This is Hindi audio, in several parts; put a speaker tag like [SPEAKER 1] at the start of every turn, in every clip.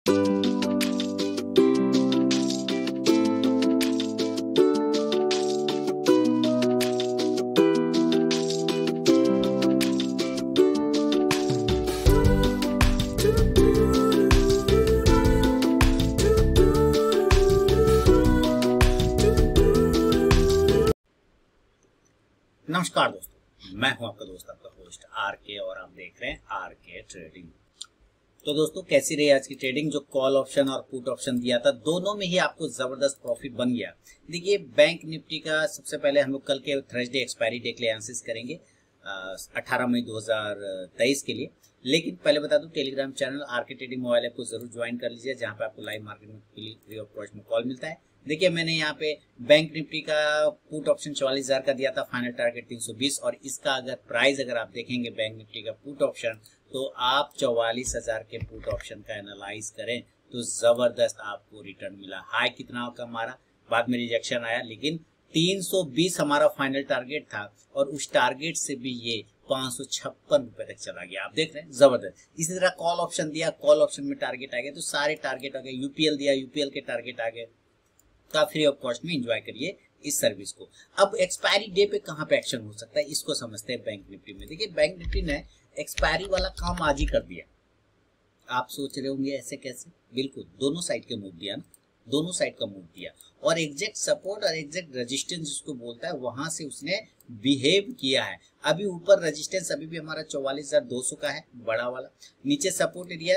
[SPEAKER 1] नमस्कार दोस्तों, मैं हूं आपका दोस्त, आपका होस्ट आरके, और आप देख रहे हैं आरके ट्रेडिंग। तो दोस्तों, कैसी रही आज की ट्रेडिंग? जो कॉल ऑप्शन और पुट ऑप्शन दिया था, दोनों में ही आपको जबरदस्त प्रॉफिट बन गया। देखिए, बैंक निफ्टी का सबसे पहले हम लोग कल के थर्सडे एक्सपायरी डे के लिए एनालिसिस करेंगे 18 मई 2023 के लिए। लेकिन पहले बता दूं, Telegram channel RK trading mobile app को जरूर ज्वाइन कर लीजिए, जहां पे आपको लाइव मार्केट में फ्री ऑफ कॉस्ट में कॉल मिलता है। देखिए, मैंने यहाँ पे बैंक निफ्टी का पुट ऑप्शन 44,000 का दिया था, फाइनल टारगेट 320, और इसका अगर प्राइस अगर आप देखेंगे बैंक निफ्टी का पुट ऑप्शन, तो आप 44,000 के पुट ऑप्शन का एनालाइज करें तो जबरदस्त आपको रिटर्न मिला। हाई कितना का हमारा, बाद में रिजेक्शन आया, लेकिन 320 हमारा फाइनल टारगेट था, और उस टारगेट से भी ये 556 रुपए तक चला गया। आप देख रहे हैं, जबरदस्त। इसी तरह कॉल ऑप्शन दिया, कॉल ऑप्शन में टारगेट आ गया, तो सारे टारगेट आ गए। यूपीएल दिया, यूपीएल के टारगेट आ गए। तो आप फ्री ऑफ कॉस्ट में एंजॉय करिए इस सर्विस को। अब एक्सपायरी डे पे कहां पे एक्शन हो सकता है, इसको समझते हैं बैंक निफ्टी में। देखिए, बैंक निफ्टी ने एक्सपायरी वाला काम आज ही कर दिया। आप सोच रहे होंगे ऐसे कैसे? बिल्कुल, दोनों साइड के मूव दिया ना, दोनों साइड का मूव दिया, और एग्जैक्ट सपोर्ट और एग्जैक्ट रेजिस्टेंस जिसको बोलता है, वहां से उसने बिहेव किया है। अभी ऊपर रेजिस्टेंस अभी भी हमारा 44,200 का है, बड़ा वाला। नीचे सपोर्ट एरिया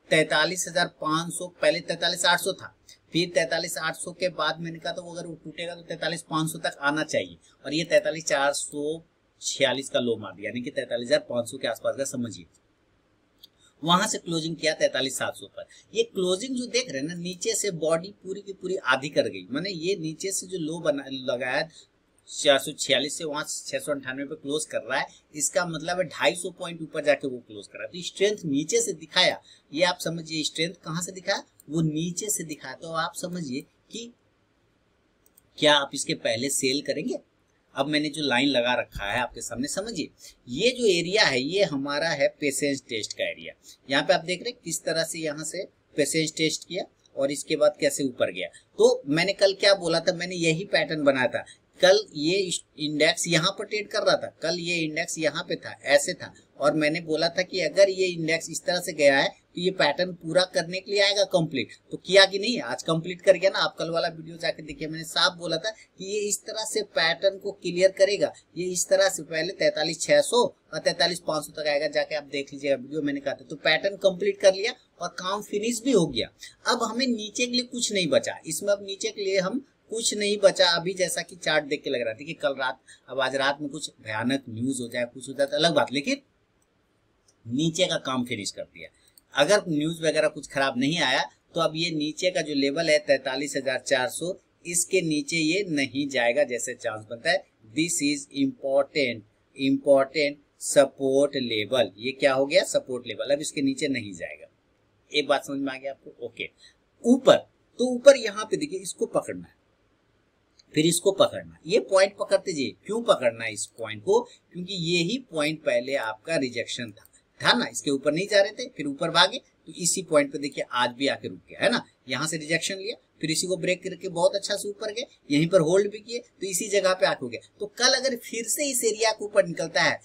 [SPEAKER 1] 43,500, पहले 43,800 था, फिर 43,800 के बाद मैंने कहा, तो अगर वो टूटेगा तो 43,500 तक आना चाहिए, और ये 43,446 का लो मार दिया, यानी कि 43,500 के आसपास का समझिए। वहां से क्लोजिंग किया 43,700 पर। ये क्लोजिंग जो देख रहे हैं ना, नीचे से बॉडी पूरी की पूरी आधी कर गई। माने ये नीचे से जो लो बना लगाया 446 से वहां 698 पे क्लोज कर रहा है, इसका मतलब है 250 पॉइंट ऊपर जाके वो क्लोज कर रहा है। तो स्ट्रेंथ नीचे से दिखाया, ये आप समझिए। स्ट्रेंथ कहां से दिखाया? वो नीचे से दिखाया। तो आप समझिए कि क्या आप इसके पहले सेल करेंगे? अब मैंने जो लाइन लगा रखा है आपके सामने, समझिए, ये जो एरिया है ये हमारा है पेशेंस टेस्ट का एरिया। यहाँ पे आप देख रहे हैं किस तरह से यहाँ से पेशेंस टेस्ट किया, और इसके बाद कैसे ऊपर गया। तो मैंने कल क्या बोला था, मैंने यही पैटर्न बनाया था। कल ये इंडेक्स यहाँ पर ट्रेड कर रहा था, कल ये इंडेक्स यहाँ पे था, ऐसे था, और मैंने बोला था कि अगर ये इंडेक्स इस तरह से गया है तो ये पैटर्न पूरा करने के लिए आएगा कंप्लीट। तो किया कि नहीं? आज कंप्लीट कर गया ना। आप कल वाला वीडियो जाके देखिए, मैंने साफ बोला था कि ये इस तरह से पैटर्न को क्लियर करेगा। ये इस तरह से पहले 43,600 और 43,500 तक आएगा, जाके आप देख लीजिएगा वीडियो, मैंने कहा था। तो पैटर्न कंप्लीट कर लिया और काम फिनिश भी हो गया। अब हमें नीचे के लिए कुछ नहीं बचा इसमें, अब नीचे के लिए हम कुछ नहीं बचा अभी। जैसा कि चार्ट देख के लग रहा था कि कल रात, अब आज रात में कुछ भयानक न्यूज हो जाए, कुछ हो जाए तो अलग बात, लेकिन नीचे का काम फिनिश कर दिया। अगर न्यूज वगैरह कुछ खराब नहीं आया तो अब ये नीचे का जो लेवल है 43,400, इसके नीचे ये नहीं जाएगा जैसे चांस बनता है। This is important support level. ये क्या हो गया? Support level. अब इसके नीचे नहीं जाएगा। एक बात समझ में आ गया आपको? ओके। ऊपर, तो ऊपर यहाँ पे देखिए, इसको पकड़ना है, फिर इसको पकड़ना। ये पॉइंट पकड़ते जाइए। क्यों पकड़ना है इस पॉइंट को? क्योंकि ये ही पॉइंट पहले आपका रिजेक्शन था ना, इसके ऊपर नहीं जा रहे थे, फिर ऊपर भागे, तो इसी पॉइंट पे देखिए आज भी आके रुक गया है ना। यहाँ से रिजेक्शन लिया, फिर इसी को ब्रेक करके बहुत अच्छा से ऊपर गए, यहीं पर होल्ड भी किए, तो इसी जगह पे आके हो गया। तो कल अगर फिर से इस एरिया के ऊपर निकलता है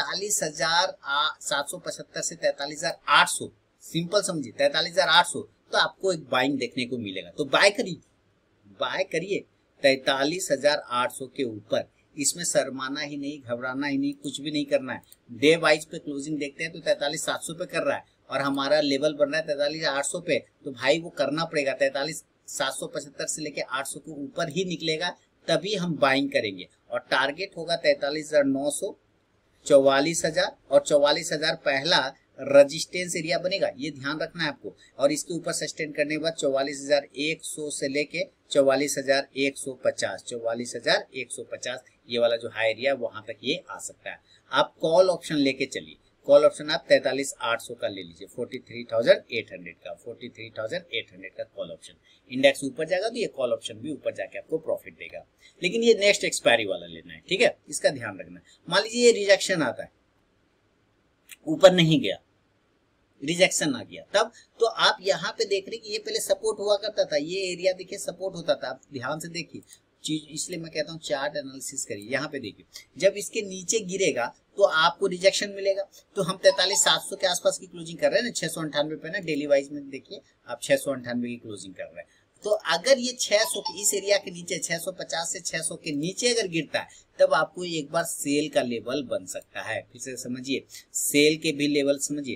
[SPEAKER 1] 43,775 से 43,800, सिंपल समझिए 43,800, तो आपको एक बाइंग देखने को मिलेगा। तो बाय करिए 43,800 के ऊपर। इसमें शर्माना ही नहीं, घबराना ही नहीं, कुछ भी नहीं करना है। डे वाइज पे क्लोजिंग देखते हैं तो 43,700 पे कर रहा है, और हमारा लेवल बन रहा है 43,800 पे। तो भाई वो करना पड़ेगा, 43,775 से लेके 800 के ऊपर ही निकलेगा, तभी हम बाइंग करेंगे। और टारगेट होगा 43,900, 44,000, और 44,000 पहला रजिस्टेंस एरिया बनेगा, ये ध्यान रखना है आपको। और इसके ऊपर सस्टेन करने के बाद 44,100 से लेके 44,150, 44,150 ये वाला जो हाई एरिया वहां तक ये आ सकता है। आप कॉल ऑप्शन लेके चलिए। कॉल ऑप्शन आप 43,800 का ले लीजिए, 43,800 का, 43,800 का कॉल ऑप्शन। इंडेक्स ऊपर जाएगा तो ये कॉल ऑप्शन भी ऊपर जाके आपको प्रॉफिट देगा, लेकिन ये नेक्स्ट एक्सपायरी वाला लेना है, ठीक है, इसका ध्यान रखना है। मान लीजिए ये रिजेक्शन आता है, ऊपर नहीं गया, रिजेक्शन आ गया तब, तो आप यहाँ पे देख रहे कि ये पहले सपोर्ट हुआ करता था, ये एरिया देखिए सपोर्ट होता था, आप ध्यान से देखिए चीज, इसलिए मैं कहता हूँ चार्ट एनालिसिस करिए। यहाँ पे देखिए जब इसके नीचे गिरेगा तो आपको रिजेक्शन मिलेगा। तो हम 43,700 के आसपास की क्लोजिंग कर रहे हैं ना, 698 पे ना, डेली वाइज में देखिए आप 698 की क्लोजिंग कर रहे हैं। तो अगर ये 600 के इस एरिया के नीचे 650 से 600 के नीचे अगर गिरता है तब आपको एक बार सेल का लेवल बन सकता है। फिर से समझिए, सेल के भी लेवल समझिए,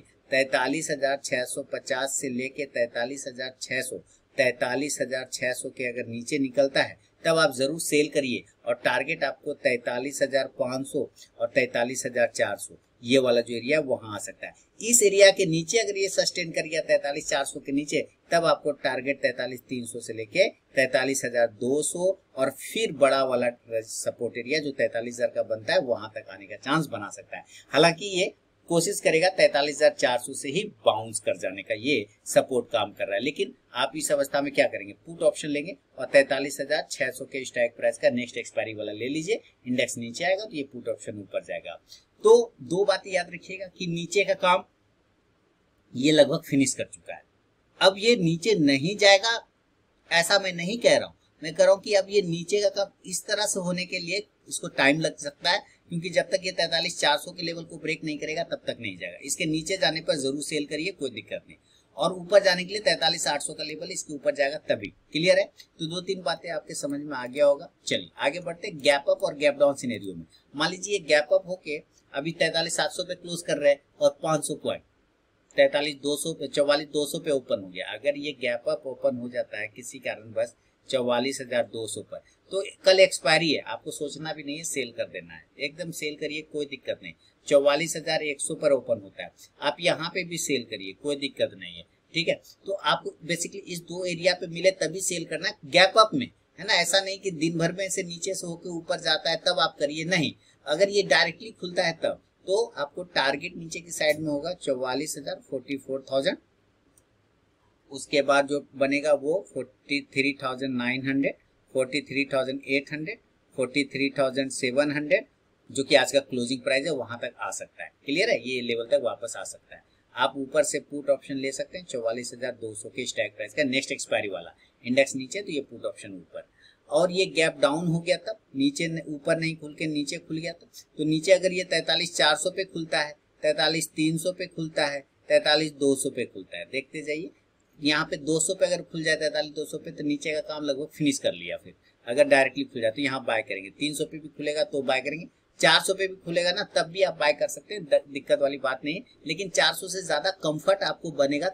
[SPEAKER 1] 43,650 से लेके 43,600, 43,600 के अगर नीचे निकलता है तब आप जरूर सेल करिए, और टारगेट आपको 43,500 और 43,400 ये वाला जो एरिया वहां आ सकता है। इस एरिया के नीचे अगर ये सस्टेन कर गया 43,400 के नीचे, तब आपको टारगेट 43,300 से लेके 43,200 और फिर बड़ा वाला सपोर्ट एरिया जो 43,000 का बनता है वहां तक आने का चांस बना सकता है। हालांकि ये कोशिश करेगा 43,400 से ही बाउंस कर जाने का, ये सपोर्ट काम कर रहा है। लेकिन आप इस अवस्था में क्या करेंगे, पुट ऑप्शन लेंगे और 43,600 के स्ट्राइक प्राइस का नेक्स्ट एक्सपायरी वाला ले लीजिए। इंडेक्स नीचे आएगा तो ये पुट ऑप्शन ऊपर जाएगा। तो दो बातें याद रखिएगा कि नीचे का काम ये लगभग फिनिश कर चुका है। अब ये नीचे नहीं जाएगा ऐसा मैं नहीं कह रहा हूं, मैं कह रहा हूं कि अब ये नीचे का काम इस तरह से होने के लिए इसको टाइम लग सकता है, क्योंकि जब तक ये 43,400 के लेवल को ब्रेक नहीं करेगा तब तक नहीं जाएगा। इसके नीचे जाने पर जरूर सेल करिए, कोई दिक्कत नहीं, और ऊपर जाने के लिए 43,800 का लेवल इसके ऊपर जाएगा तभी। क्लियर है? तो दो तीन बातें आपके समझ में आ गया होगा। चलिए आगे बढ़ते गैप अप और गैप डाउन सिनेरियो में। मान लीजिए गैप अप होके अभी 43,700 पे क्लोज कर रहे हैं और 500 पॉइंट 43,200 पे 44,200 पे ओपन हो गया। अगर ये गैप अप ओपन हो जाता है किसी कारणवश 44,200 पर, तो कल एक्सपायरी है, आपको सोचना भी नहीं है, सेल कर देना है, एकदम सेल करिए, कोई दिक्कत नहीं। 44,100 पर ओपन होता है, आप यहाँ पे भी सेल करिए, कोई दिक्कत नहीं है। ठीक है, तो आपको बेसिकली इस दो एरिया पे मिले तभी सेल करना है, गैप अप में, है ना। ऐसा नहीं कि दिन भर में से नीचे से होकर ऊपर जाता है तब आप करिए, नहीं, अगर ये डायरेक्टली खुलता है तब, तो आपको टारगेट नीचे की साइड में होगा 44,000, 44,000, उसके बाद जो बनेगा वो 43,900, 43,800, 43,700 जो कि आज का क्लोजिंग प्राइस है वहां तक आ सकता है। क्लियर है? ये लेवल तक वापस आ सकता है। आप ऊपर से पुट ऑप्शन ले सकते हैं 44,200 के स्ट्राइक प्राइस का नेक्स्ट एक्सपायरी वाला। इंडेक्स नीचे तो ये पुट ऑप्शन ऊपर, और ये गैप डाउन हो गया तब, नीचे ऊपर नहीं खुल के नीचे खुल गया तो नीचे अगर ये 43,400 पे खुलता है, 43,300 पे खुलता है, 43,200 पे खुलता है, देखते जाइए। यहाँ पे 200 पे अगर खुल जाए 43,200 पे तो नीचे का काम लगभग फिनिश कर लिया। फिर अगर डायरेक्टली खुल जाए तो यहाँ बाय करेंगे, 300 पे भी खुलेगा तो बाय करेंगे, 400 पे भी खुलेगा ना तब भी आप बाय कर सकते हैं, दिक्कत वाली बात नहीं है। लेकिन 400 से ज्यादा कंफर्ट आपको बनेगा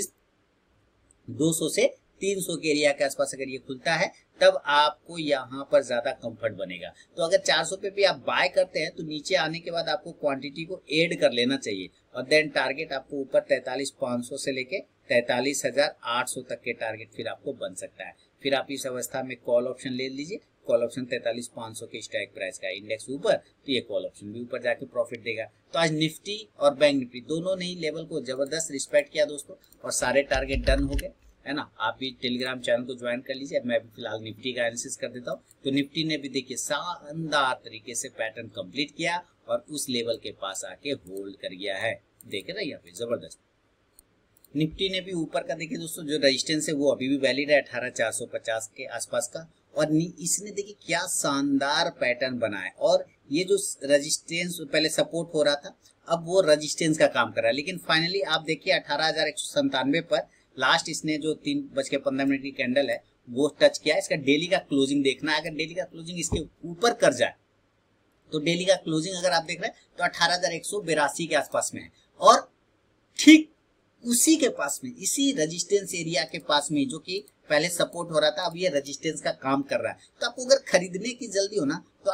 [SPEAKER 1] 43,200 से 300 के एरिया के आसपास अगर ये खुलता है तब आपको यहाँ पर ज्यादा कंफर्ट बनेगा। तो अगर 400 पे भी आप बाय करते हैं तो नीचे आने के बाद आपको क्वांटिटी को ऐड कर लेना चाहिए, और देन टारगेट आपको ऊपर 43,500 से लेके 43,800 तक के टारगेट फिर आपको बन सकता है। फिर आप इस अवस्था में कॉल ऑप्शन ले लीजिए, कॉल ऑप्शन 43,500 के स्ट्राइक प्राइस का, इंडेक्स ऊपर तो ये कॉल ऑप्शन भी ऊपर जाके प्रॉफिट देगा। तो आज निफ्टी और बैंक निफ्टी दोनों ने ही लेवल को जबरदस्त रिस्पेक्ट किया दोस्तों, और सारे टारगेट डन हो गए, है ना। आप भी टेलीग्राम चैनल को ज्वाइन कर लीजिए। मैं भी फिलहाल निफ्टी का एनालिसिस कर देता हूँ। तो निफ्टी ने भी देखिए शानदार तरीके से पैटर्न कंप्लीट किया और उस लेवल के पास आके होल्ड कर गया है, देखे ना यहाँ पे जबरदस्त। निफ्टी ने भी ऊपर का देखिए दोस्तों, जो रेजिस्टेंस है वो अभी भी वैलिड है 18,450 के आसपास का, और इसने देखिए क्या शानदार पैटर्न बनाया, और ये जो रेजिस्टेंस पहले सपोर्ट हो रहा था अब वो रेजिस्टेंस का काम कर रहा है। लेकिन फाइनली आप देखिए 18,197 पर लास्ट इसने जो 3:15 की कैंडल है वो टच किया। इसका डेली का क्लोजिंग देखना है, अगर डेली का क्लोजिंग इसके ऊपर कर जाए तो डेली का क्लोजिंग अगर आप देख रहे हैं तो 18,182 के आसपास में है, और ठीक उसी के पास में, इसी रेजिस्टेंस एरिया के पास में जो कि पहले सपोर्ट हो रहा था अब ये रेजिस्टेंस का काम कर रहा है। तो आपको अगर खरीदने की जल्दी हो ना तो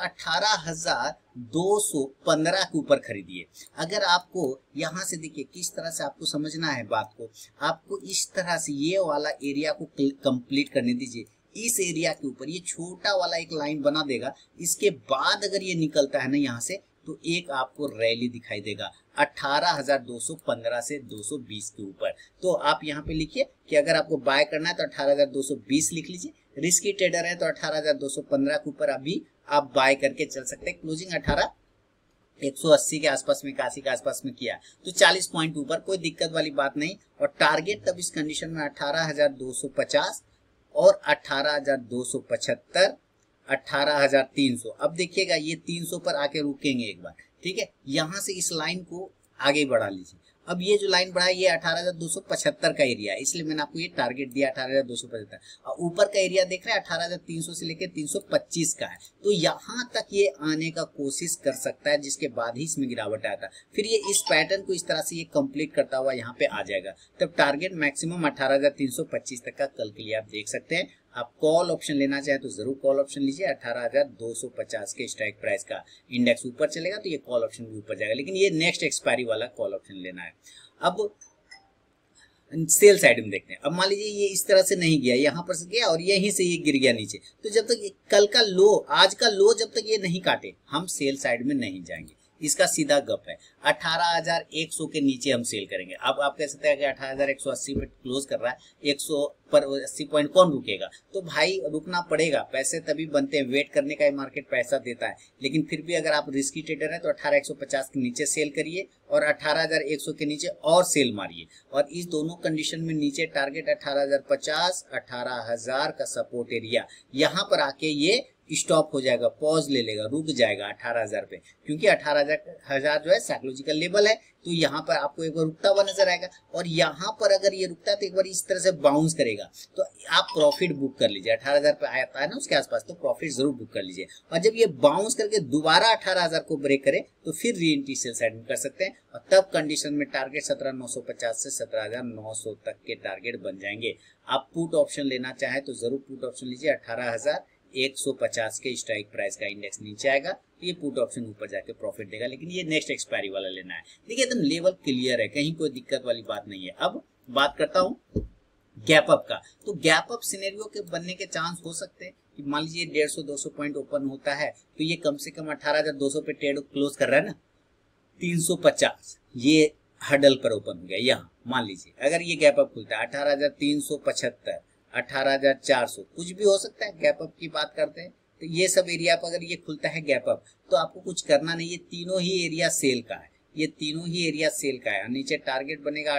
[SPEAKER 1] 18,215 के ऊपर खरीदिए। अगर आपको यहां से देखिए किस तरह से आपको समझना है बात को, आपको इस तरह से ये वाला एरिया को कंप्लीट करने दीजिए। इस एरिया के ऊपर ये छोटा वाला एक लाइन बना देगा, इसके बाद अगर ये निकलता है ना यहाँ से तो एक आपको रैली दिखाई देगा 18,215 से 220 के ऊपर। तो आप यहाँ पे लिखिए कि अगर आपको बाय करना है तो 18,220 लिख लीजिए, रिस्की ट्रेडर है तो 18,215 के ऊपर अभी आप बाय करके चल सकते हैं। क्लोजिंग 18 180 के आसपास में, 81 के आसपास में किया तो 40 पॉइंट ऊपर, कोई दिक्कत वाली बात नहीं। और टारगेट तब इस कंडीशन में 18,250 और 18,275, 18,300। अब देखिएगा ये 300 पर आके रुकेंगे एक बार, ठीक है। यहां से इस लाइन को आगे बढ़ा लीजिए। अब ये जो लाइन बढ़ा है ये 18,275 का एरिया है, इसलिए मैंने आपको ये टारगेट दिया 18,275। और ऊपर का एरिया देख रहे हैं 18,300 से लेकर 325 का है। तो यहां तक ये आने का कोशिश कर सकता है, जिसके बाद ही इसमें गिरावट आया था। फिर ये इस पैटर्न को इस तरह से ये कंप्लीट करता हुआ यहाँ पे आ जाएगा। तब टारगेट मैक्सिमम 18,325 तक का कल के लिए आप देख सकते हैं। आप कॉल ऑप्शन लेना चाहें तो जरूर कॉल ऑप्शन लीजिए। 18,250 के स्ट्राइक प्राइस का इंडेक्स ऊपर चलेगा तो ये कॉल ऑप्शन भी ऊपर जाएगा, लेकिन ये नेक्स्ट एक्सपायरी वाला कॉल ऑप्शन लेना है। अब सेल साइड में देखते हैं। अब मान लीजिए ये इस तरह से नहीं गया, यहाँ पर से गया और यहीं से ये गिर गया नीचे, तो जब तक कल का लो, आज का लो जब तक ये नहीं काटे, हम सेल साइड में नहीं जाएंगे। इसका सीधा गप है। 18,100 के नीचे हम सेल करेंगे। अब आप कह सकते हैं कि 18,180 पे क्लोज कर रहा है, 100 पर 80 पॉइंट कौन रुकेगा? तो भाई रुकना पड़ेगा, पैसे तभी बनते हैं, वेट करने का ही मार्केट पैसा देता है। लेकिन फिर भी अगर आप रिस्की ट्रेडर हैं तो 18,150 के नीचे सेल करिए और 18,100 के नीचे और सेल मारिए। और इस दोनों कंडीशन में नीचे टारगेट 18,050, 18,000 का सपोर्ट एरिया, यहाँ पर आके ये स्टॉप हो जाएगा, पॉज ले लेगा, रुक जाएगा 18,000 पे, क्योंकि 18,000 जो है साइकोलॉजिकल लेवल है। तो यहाँ पर आपको एक बार रुकता हुआ नजर आएगा और यहाँ पर अगर ये रुकता है तो एक बार इस तरह से बाउंस करेगा तो आप प्रॉफिट बुक कर लीजिए। 18,000 पे आता है ना उसके आसपास, तो प्रॉफिट जरूर बुक कर लीजिए। और जब ये बाउंस करके दोबारा 18,000 को ब्रेक करे तो फिर री एंट्री सेल साइड में कर सकते हैं। और तब कंडीशन में टारगेट 17,950 से 17,900 तक के टारगेट बन जाएंगे। आप पुट ऑप्शन लेना चाहें तो जरूर पुट ऑप्शन लीजिए। 18,150 के स्ट्राइक प्राइस का इंडेक्स नीचे आएगा तो ये पुट ऑप्शन ऊपर जाके प्रॉफिट देगा, लेकिन ये नेक्स्ट एक्सपायरी वाला लेना है। देखिए एकदम लेवल क्लियर है, कहीं कोई दिक्कत वाली बात नहीं है। अब बात करता हूँ गैप अप का। तो गैप अप सिनेरियो के बनने के चांस हो सकते हैं कि मान लीजिए 150-200 पॉइंट ओपन होता है तो ये कम से कम 18,200 पे ट्रेड क्लोज कर रहा है ना, 350 ये हडल पर ओपन हो गया। यहाँ मान लीजिए अगर ये गैप अप खुलता है 18,375, 18,400, कुछ भी हो सकता है। गैप अप की बात करते हैं तो ये सब एरिया पर अगर ये खुलता है गैप अप तो आपको कुछ करना नहीं, ये तीनों ही एरिया सेल का है, ये तीनों ही एरिया सेल का है। नीचे टारगेट बनेगा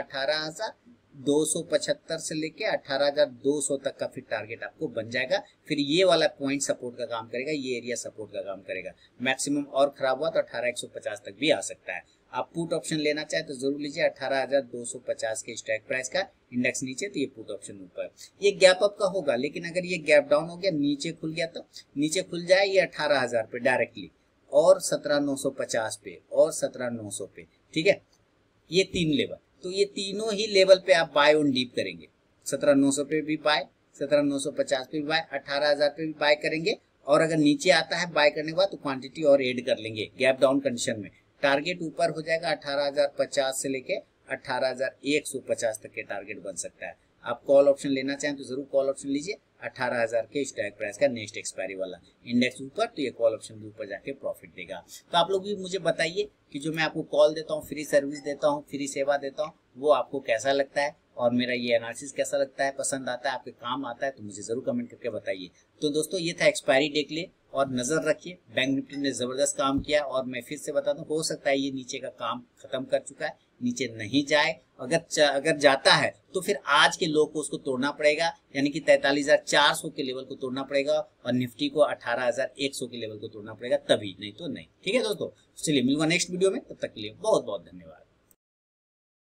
[SPEAKER 1] 18,275 से लेके 18,200 तक का फिर टारगेट आपको बन जाएगा। फिर ये वाला पॉइंट सपोर्ट का काम करेगा, ये एरिया सपोर्ट का काम करेगा। मैक्सिमम और खराब हुआ तो 18,150 तक भी आ सकता है। आप पुट ऑप्शन लेना चाहे तो जरूर लीजिए। 18,250 के स्ट्राइक प्राइस का इंडेक्स नीचे तो ये पुट ऑप्शन ऊपर। ये गैप अप का होगा, लेकिन अगर ये गैप डाउन हो गया, नीचे खुल गया, तो नीचे खुल जाए ये 18,000 पे डायरेक्टली और 17,950 पे और 17,900 पे, ठीक है। ये तीन लेवल, तो ये तीनों ही लेवल पे आप बाय ऑन डीप करेंगे। 17,900 पे भी बाय, 17,950 पे भी बाय, 18,000 पे भी बाय करेंगे। और अगर नीचे आता है बाय करने के बाद तो क्वांटिटी और ऐड कर लेंगे गैप डाउन कंडीशन में। टारगेट ऊपर हो जाएगा 18,050 से लेके 18,150 तक के टारगेट बन सकता है। आप कॉल ऑप्शन लेना चाहें तो जरूर कॉल ऑप्शन लीजिए। 18,000 के स्ट्राइक प्राइस का नेक्स्ट एक्सपायरी वाला इंडेक्स ऊपर, तो ये कॉल ऑप्शन भी ऊपर जाके प्रॉफिट देगा। तो आप लोग भी मुझे बताइए कि जो मैं आपको कॉल देता हूँ, फ्री सर्विस देता हूँ, फ्री सेवा देता हूँ, वो आपको कैसा लगता है और मेरा ये एनालिसिस कैसा लगता है, पसंद आता है, आपके काम आता है, तो मुझे जरूर कमेंट करके बताइए। तो दोस्तों ये था एक्सपायरी डे के लिए। और नजर रखिए, बैंक निफ्टी ने जबरदस्त काम किया और मैं फिर से बता दूं, हो सकता है ये नीचे का काम खत्म कर चुका है, नीचे नहीं जाए। अगर जाता है तो फिर आज के लो को उसको तोड़ना पड़ेगा, यानी कि 43,400 के लेवल को तोड़ना पड़ेगा और निफ्टी को 18,100 के लेवल को तोड़ना पड़ेगा, तभी, नहीं तो नहीं। ठीक है दोस्तों, चलिए मिलूंगा नेक्स्ट वीडियो में, तब तक के लिए बहुत बहुत धन्यवाद।